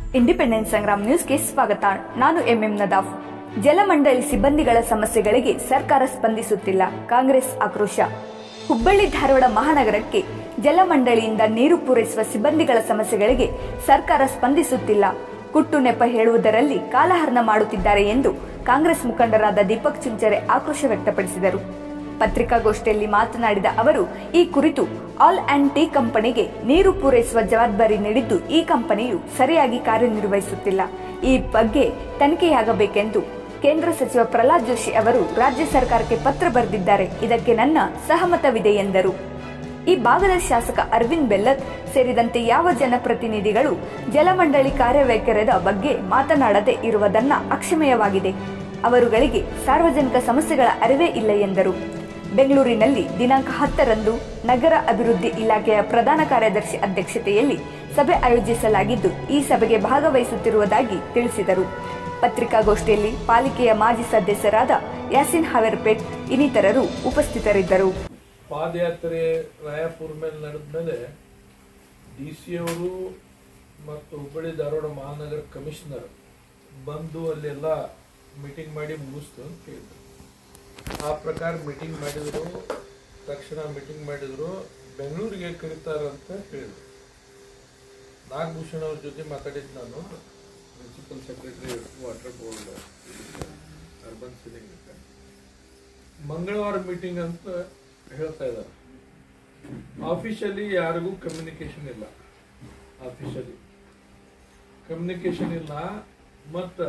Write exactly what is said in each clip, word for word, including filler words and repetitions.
Independence Sangram ನ್ಯೂಸ್ಗೆ ಸ್ವಾಗತ. ನಾನು ಎಂಎಂ ನದಾಫ್. ಜಲಮಂಡಳಿ ಸಿಬ್ಬಂದಿಗಳ ಸಮಸ್ಯೆಗಳಿಗೆ ಸರ್ಕಾರ ಸ್ಪಂದಿಸುತ್ತಿಲ್ಲ, ಕಾಂಗ್ರೆಸ್ ಆಕ್ರೋಶ. ಹುಬ್ಬಳ್ಳಿ ಧಾರವಾಡ ಮಹಾನಗರಕ್ಕೆ ಜಲಮಂಡಳಿಯಿಂದ ನೀರು ಪೂರೈಸುವ ಸಿಬ್ಬಂದಿಗಳ ಸಮಸ್ಯೆಗಳಿಗೆ ಸರ್ಕಾರ ಸ್ಪಂದಿಸುತ್ತಿಲ್ಲ, ಕುಟ್ಟು ನೆಪ ಹೇಳುವುದರಲ್ಲಿ ಕಾಲಹರಣ ಮಾಡುತ್ತಿದ್ದಾರೆ ಎಂದು ಕಾಂಗ್ರೆಸ್ ಮುಖಂಡರಾದ ದೀಪಕ್ ಚಿಂಚರೆ ಆಕ್ರೋಶ ವ್ಯಕ್ತಪಡಿಸಿದರು. ಪತ್ರಿಕಾಗೋಷ್ಠಿಯಲ್ಲಿ ಮಾತನಾಡಿದ ಅವರು, ಈ ಕುರಿತು ಆಲ್ ಅಂಡ್ ಟಿ ಕಂಪನಿಗೆ ನೀರು ಪೂರೈಸುವ ಜವಾಬ್ದಾರಿ ನೀಡಿದ್ದು ಈ ಕಂಪನಿಯು ಸರಿಯಾಗಿ ಕಾರ್ಯನಿರ್ವಹಿಸುತ್ತಿಲ್ಲ. ಈ ಬಗ್ಗೆ ತನಿಖೆಯಾಗಬೇಕೆಂದು ಕೇಂದ್ರ ಸಚಿವ ಪ್ರಹ್ಲಾದ್ ಜೋಶಿ ಅವರು ರಾಜ್ಯ ಸರ್ಕಾರಕ್ಕೆ ಪತ್ರ ಬರೆದಿದ್ದಾರೆ. ಇದಕ್ಕೆ ನನ್ನ ಸಹಮತವಿದೆ ಎಂದರು. ಈ ಭಾಗದ ಶಾಸಕ ಅರವಿಂದ್ ಬೆಲ್ಲದ್ ಸೇರಿದಂತೆ ಯಾವ ಜನಪ್ರತಿನಿಧಿಗಳು ಜಲಮಂಡಳಿ ಕಾರ್ಯವೈಖರಿಯ ಬಗ್ಗೆ ಮಾತನಾಡದೆ ಇರುವುದನ್ನ ಅಕ್ಷಮ್ಯವಾಗಿದೆ. ಅವರುಗಳಿಗೆ ಸಾರ್ವಜನಿಕ ಸಮಸ್ಯೆಗಳ ಅರಿವೇ ಇಲ್ಲ ಎಂದರು. ಬೆಂಗಳೂರಿನಲ್ಲಿ ದಿನಾಂಕ ಹತ್ತರಂದು ನಗರ ಅಭಿವೃದ್ಧಿ ಇಲಾಖೆಯ ಪ್ರಧಾನ ಕಾರ್ಯದರ್ಶಿ ಅಧ್ಯಕ್ಷತೆಯಲ್ಲಿ ಸಭೆ ಆಯೋಜಿಸಲಾಗಿದ್ದು, ಈ ಸಭೆಗೆ ಭಾಗವಹಿಸುತ್ತಿರುವುದಾಗಿ ತಿಳಿಸಿದರು. ಪತ್ರಿಕಾಗೋಷ್ಠಿಯಲ್ಲಿ ಪಾಲಿಕೆಯ ಮಾಜಿ ಸದಸ್ಯರಾದ ಯಾಸಿನ್ ಹಾವೇರ್ಪೇಟ್ ಇನ್ನಿತರರು ಉಪಸ್ಥಿತರಿದ್ದರು. ಪಾದಯಾತ್ರೆ ರಾಯಪುರ ಮೇಲೆ ನಡೆದ ಮೇಲೆ ಡಿಸಿ ಅವರು ಮತ್ತು ಹುಬ್ಬಳ್ಳಿ ಧಾರವಾಡ ಮಹಾನಗರ ಕಮಿಷನರ್ ಬಂದು ಅಲ್ಲೆಲ್ಲ ಮೀಟಿಂಗ್ ಮಾಡಿ ಮುಗಿಸ್ತು ಅಂತ ಹೇಳಿದ್ರು. ಆ ಪ್ರಕಾರ ಮೀಟಿಂಗ್ ಮಾಡಿದ್ರು. ತಕ್ಷಣ ಮೀಟಿಂಗ್ ಮಾಡಿದ್ರು, ಬೆಂಗಳೂರಿಗೆ ಕರೀತಾರಂತ ಹೇಳಿದ್ರು. ನಾಗಭೂಷಣ್ ಅವ್ರ ಜೊತೆ ಮಾತಾಡಿದ್ದು ನಾನು, principal secretary water board urban ceiling. ಮಂಗಳವಾರ ಮೀಟಿಂಗ್ ಅಂತ ಹೇಳ್ತಾ ಇದ್ದಾರೆ. ಆಫೀಷಿಯಲಿ ಯಾರಿಗೂ ಕಮ್ಯುನಿಕೇಶನ್ ಇಲ್ಲ, ಆಫೀಷಿಯಲಿ ಕಮ್ಯುನಿಕೇಶನ್ ಇಲ್ಲ. ಮತ್ತ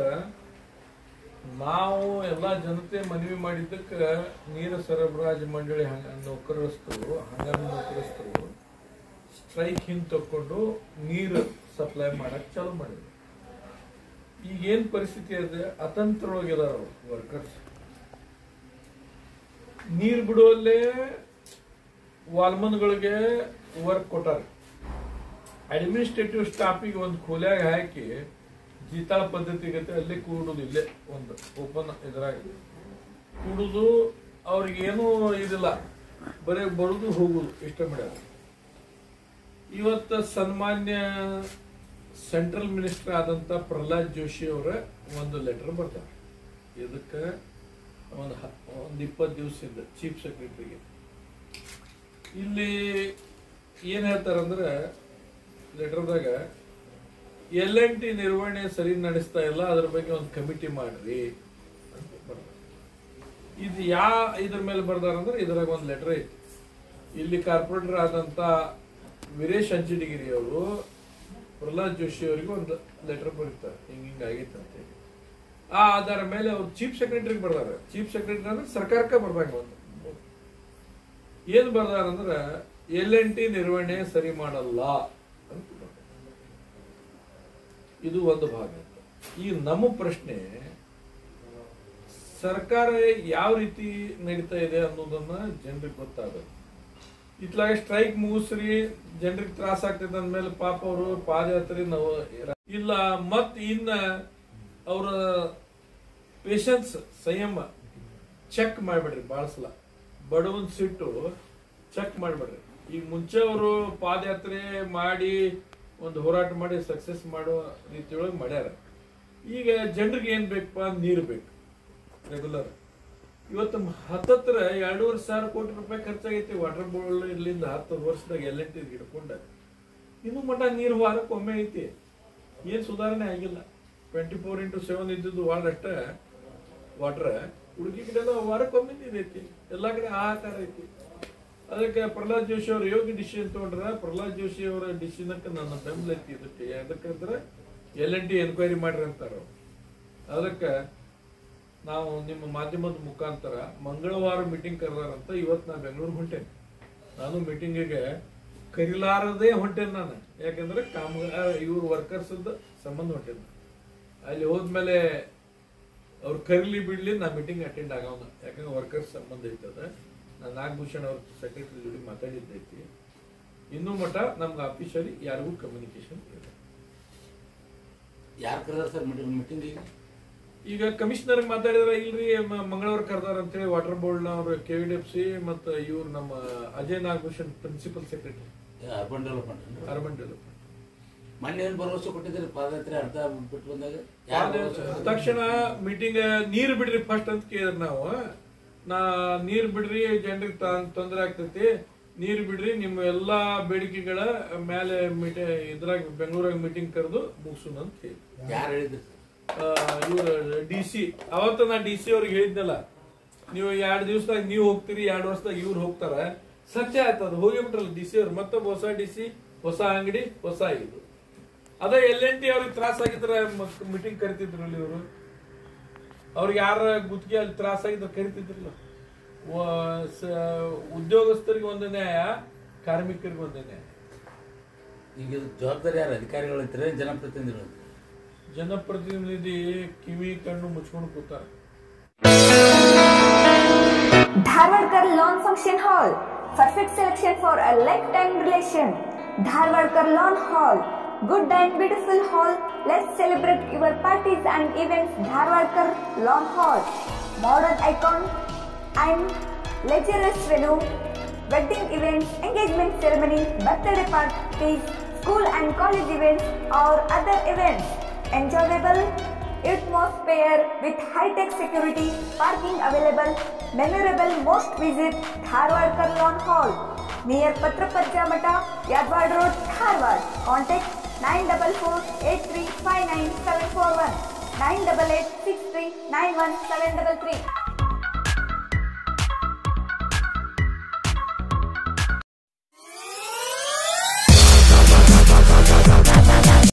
ನಾವು ಎಲ್ಲ ಜನತೆ ಮನವಿ ಮಾಡಿದ್ದಕ್ಕೆ ನೀರು ಸರಬರಾಜು ಮಂಡಳಿ ಹಂಗ ನೌಕರಸ್ಥರು ಹಂಗಾಮಿ ನೌಕರಸ್ಥರು ಸ್ಟ್ರೈಕ್ ಹಿಂದೆ ತಕೊಂಡು ನೀರು ಸಪ್ಲೈ ಮಾಡಕ್ ಚಾಲು ಮಾಡಿದ್ರು. ಈಗೇನ್ ಪರಿಸ್ಥಿತಿ ಇದೆ, ಅತಂತ್ರೊಳಗಿದಾರ ವರ್ಕರ್ಸ್. ನೀರು ಬಿಡುವಲ್ಲೇ ವಾಲ್ಮನ್ಗಳಿಗೆ ವರ್ಕ್ ಕೊಟ್ಟಾರ. ಅಡ್ಮಿನಿಸ್ಟ್ರೇಟಿವ್ ಸ್ಟಾಫಿಗೆ ಒಂದು ಖೋಲ್ಯಾಗ ಹಾಕಿ ಜೀತಾಳ ಪದ್ಧತಿಗತೆ ಅಲ್ಲೇ ಕೂಡುದು, ಇಲ್ಲೇ ಒಂದು ಓಪನ್ ಇದ್ರಾಗ ಕೂಡುದು. ಅವ್ರಿಗೇನು ಇದಿಲ್ಲ, ಬರೀ ಬರುದು ಹೋಗುದು ಇಷ್ಟ ಮಾಡ್ಯಾರ. ಇವತ್ತು ಸನ್ಮಾನ್ಯ ಸೆಂಟ್ರಲ್ ಮಿನಿಸ್ಟರ್ ಆದಂತ ಪ್ರಹ್ಲಾದ್ ಜೋಶಿ ಅವರ ಒಂದು ಲೆಟರ್ ಬರ್ತಾರೆ. ಇದಕ್ಕೆ ಒಂದು ಒಂದು ಇಪ್ಪತ್ತು ದಿವಸದಿಂದ ಚೀಫ್ ಸೆಕ್ರೆಟರಿಗೆ ಇಲ್ಲಿ ಏನ್ ಹೇಳ್ತಾರಂದ್ರೆ, ಲೆಟರ್ದಾಗ ಎಲ್ ಎನ್ ಟಿ ನಿರ್ವಹಣೆ ಸರಿ ನಡೆಸ್ತಾ ಇಲ್ಲ, ಅದ್ರ ಬಗ್ಗೆ ಒಂದು ಕಮಿಟಿ ಮಾಡ್ರಿ ಅಂತ ಬರ್ತಾರೆ. ಇದು ಯಾ ಇದ್ರ ಮೇಲೆ ಬರ್ದಾರಂದ್ರೆ, ಇದ್ರಾಗ ಒಂದು ಲೆಟರ್ ಐತಿ. ಇಲ್ಲಿ ಕಾರ್ಪೊರೇಟರ್ ಆದಂತ ವೀರೇಶ್ ಅಂಚಿಡಿಗಿರಿ ಅವರು ಪ್ರಹ್ಲಾದ್ ಜೋಶಿ ಅವರಿಗೆ ಒಂದು ಲೆಟರ್ ಬರೀತಾರೆ, ಹಿಂಗ ಹಿಂಗ ಆಗಿತ್ತು ಅಂತ ಹೇಳಿ. ಆ ಆಧಾರ ಮೇಲೆ ಅವ್ರು ಚೀಫ್ ಸೆಕ್ರೆಟರಿಗೆ ಬರ್ದಾರ. ಚೀಫ್ ಸೆಕ್ರೆಟರಿ ಅಂದ್ರೆ ಸರ್ಕಾರಕ್ಕೆ ಬರ್ದಂಗ ಒಂದು ಏನ್ ಬರ್ದಾರಂದ್ರ, ಎಲ್ ಎನ್ ಟಿ ನಿರ್ವಹಣೆ ಸರಿ ಮಾಡಲ್ಲ ಅಂತ. ಇದು ಒಂದು ಭಾಗ. ಈ ನಮ್ಮ ಪ್ರಶ್ನೆ, ಸರ್ಕಾರ ಯಾವ ರೀತಿ ನಡೀತಾ ಇದೆ ಅನ್ನೋದನ್ನ ಜನರಿಗೆ ಗೊತ್ತಾಗಲ್ಲ. ಇತ್ಲಾಗ ಸ್ಟ್ರೈಕ್ ಮುಗಿಸ್ರಿ, ಜನರಿಗೆ ತ್ರಾಸ ಆಗ್ತದೆ ಅಂದ್ಮೇಲೆ ಪಾಪ ಅವರು ಪಾದಯಾತ್ರೆ ನಾವು ಇಲ್ಲ. ಮತ್ ಇನ್ನ ಅವರ ಪೇಷನ್ಸ್ ಸಂಯಮ ಚೆಕ್ ಮಾಡ್ಬಿಡ್ರಿ. ಬಹಳ ಸಲ ಬಡವನ್ ಸಿಟ್ಟು ಚೆಕ್ ಮಾಡ್ಬಿಡ್ರಿ. ಈಗ ಮುಂಚೆ ಅವರು ಪಾದಯಾತ್ರೆ ಮಾಡಿ ಒಂದು ಹೋರಾಟ ಮಾಡಿ ಸಕ್ಸಸ್ ಮಾಡೋ ರೀತಿಯೊಳಗೆ ಮಾಡ್ಯಾರ. ಈಗ ಜನರಿಗೆ ಏನ್ ಬೇಕಪ್ಪ, ನೀರು ಬೇಕು ರೆಗ್ಯುಲರ್. ಇವತ್ತು ಹತ್ತತ್ರ ಎರಡೂವರೆ ಸಾವಿರ ಕೋಟಿ ರೂಪಾಯಿ ಖರ್ಚಾಗೈತಿ ವಾಟರ್ ಬೋರ್ಡ್ ಇಲ್ಲಿಂದ ಹತ್ತು ವರ್ಷದಾಗ ಎಲ್ ಎನ್ ಟಿ ಹಿಡ್ಕೊಂಡ. ಇನ್ನು ಮಟ್ಟ ನೀರು ವಾರಕ್ಕೆ ಒಮ್ಮೆ ಐತಿ, ಏನ್ ಸುಧಾರಣೆ ಆಗಿಲ್ಲ. ಟ್ವೆಂಟಿ ಫೋರ್ ಇಂಟು ಸೆವೆನ್ ಇದ್ದಿದ್ದು ವಾರ್ಡ್ ಅಷ್ಟ ವಾಟರ್, ಹುಡುಗಿ ಕಡೆ ಎಲ್ಲ ವಾರಕ್ಕೊಮ್ಮೆ ನೀರು ಐತಿ, ಎಲ್ಲಾ ಕಡೆ ಹಾಹಾಕಾರ ಐತಿ. ಅದಕ್ಕೆ ಪ್ರಹ್ಲಾದ್ ಜೋಶಿ ಅವರು ಯೋಗ್ಯ ಡಿಸಿಷನ್ ತಗೊಂಡ್ರ. ಪ್ರಹ್ಲಾದ್ ಜೋಶಿ ಅವರ ಡಿಸಿಷನ್ಕ್ಕೆ ನನ್ನ ಬೆಂಬಲ ಐತಿ. ಇದಕ್ಕೆ ಯಾಕಂದ್ರೆ ಎಲ್ ಎನ್ ಟಿ ಎನ್ಕ್ವೈರಿ ಮಾಡ್ರಿ ಅಂತಾರ. ಅದಕ್ಕೆ ನಾವು ನಿಮ್ಮ ಮಾಧ್ಯಮದ ಮುಖಾಂತರ ಮಂಗಳವಾರ ಮೀಟಿಂಗ್ ಕರೆದಾರಂತ. ಇವತ್ತು ನಾ ಬೆಂಗಳೂರು ಹೊಂಟೇನೆ. ನಾನು ಮೀಟಿಂಗಿಗೆ ಕರಿಲಾರದೇ ಹೊಂಟೇನೆ ನಾನು, ಯಾಕಂದ್ರೆ ಕಾಮಗಾರ ಇವ್ರ ವರ್ಕರ್ಸ್ ಸಂಬಂಧ ಹೊಂಟೇನೆ. ಅಲ್ಲಿ ಹೋದ್ಮೇಲೆ ಅವ್ರು ಕರಿಲಿ ಬಿಡ್ಲಿ ನಾ ಮೀಟಿಂಗ್ ಅಟೆಂಡ್ ಆಗವನ, ಯಾಕಂದ್ರೆ ವರ್ಕರ್ಸ್ ಸಂಬಂಧ ಐತದ. ನಾನು ನಾಗಭೂಷಣ್ ಅವ್ರ ಸೆಕ್ರೆಟರಿ ಜೊತೆ ಮಾತಾಡಿದ್ದೈತಿ. ಇನ್ನೂ ಮಟ್ಟ ನಮ್ಗೆ ಆಫೀಸಲ್ಲಿ ಯಾರಿಗೂ ಕಮ್ಯುನಿಕೇಶನ್ ಇಲ್ಲ. ಯಾರು ಕರೆದಾರ ಸರ್ ಮೀಟಿಂಗ್? ಈಗ ಈಗ ಕಮಿಷನರ್ ಮಾತಾಡಿದ್ರ, ಇಲ್ರಿ ಮಂಗಳವಾರ ಕರೆದಾರ ಅಂತೇಳಿ ವಾಟರ್ ಬೋರ್ಡ್ ನವರು K V D F C ಮತ್ತು ಇವ್ರು ನಮ್ಮ Ajay Nagabhushan principal secretary urban development urban development ಮೊನ್ನೆ ಏನು ಭರವಸೆ ಕೊಟ್ಟಿದ್ರಿ ಪಾದಯಾತ್ರೆ ಅರ್ಧ ಬಿಟ್ಟು ಬಂದಾಗ? ತಕ್ಷಣ ಮೀಟಿಂಗ್ ನೀರು ಬಿಡ್ರಿ ಫಸ್ಟ್ ಅಂತ ಕೇಳಿದ್ರಿ ನಾವು. ನಾ ನೀರ್ ಬಿಡ್ರಿ, ಜನರಿಗೆ ತೊಂದರೆ ಆಗ್ತೈತಿ, ನೀರು ಬಿಡ್ರಿ, ನಿಮ್ಮ ಎಲ್ಲಾ ಬೇಡಿಕೆಗಳ ಮೇಲೆ ಮೀಟಿಂಗ್ ಇದ್ರಾಗ ಬೆಂಗಳೂರಾಗ ಮೀಟಿಂಗ್ ಕರೆದು ಮುಗಿಸೋಣ ಅಂತ ಹೇಳಿ. ಯಾರು ಹೇಳಿದ್ರಿ? ಇವ್ರ ಡಿ ಸಿ. ಅವತ್ತ ನಾ ಡಿ ಸಿ ಅವ್ರಿಗೆ ಹೇಳಿದ್ನಲ್ಲ, ನೀವು ಎರಡ್ ದಿವಸದಾಗ ನೀವು ಹೋಗ್ತೀರಿ, ಎರಡ್ ವರ್ಷದಾಗ ಇವ್ರು ಹೋಗ್ತಾರ. ಸತ್ಯ ಆಯ್ತು, ಅದು ಹೋಗಿಬಿಟ್ರಲ್ಲ ಡಿ ಸಿ ಅವ್ರು. ಮತ್ತೊಬ್ಬ ಹೊಸ ಡಿ ಸಿ, ಹೊಸ ಅಂಗಡಿ, ಹೊಸ ಇದು. ಅದೇ ಎಲ್ ಎನ್ ಟಿ ಅವ್ರಿಗೆ ತ್ರಾಸ ಆಗಿದ್ರ ಮೀಟಿಂಗ್ ಕರಿತಿದ್ರಲ್ಲ ಇವರು. ಅವ್ರಿಗೆ ಯಾರ ಗುತ್ತಿಗೆ ಅಲ್ಲಿ ತ್ರಾಸ ಆಗಿದ್ರೆ ಕರಿತಿದ್ರಲ್ಲ. ಉದ್ಯೋಗಸ್ಥರಿಗೆ ಒಂದು ನ್ಯಾಯ, ಕಾರ್ಮಿಕರಿಗೆ ಒಂದು ನ್ಯಾಯ. ಈಗ ಜವಾಬ್ದಾರಿ ಯಾರು? ಅಧಿಕಾರಿಗಳು ಅಂತಾರೆ, ಜನಪ್ರತಿನಿಧಿಗಳು? ಜನಪ್ರತಿನಿಧಿ ಕಿವಿ ಕಣ್ಣು ಮುಚ್ಕೊಂಡು ಕೂತಾರೆ. Dharwadkar Lawn Function Hall, perfect selection for a lifetime relation. Dharwadkar Lawn Hall, good and beautiful hall. Let's celebrate your parties and events. Dharwadkar Lawn Hall, modern icon and luxurious venue, wedding events, engagement ceremony, birthday parties, school and college events or other events. Enjoyable atmosphere with high-tech security, parking available, memorable. Most visit Dharwadkar Lawn Hall near Patrapajja Mata, Yadwad Road, Dharwad. Contact nine four four eight three five nine seven four one, nine eight eight six three nine one seven three three.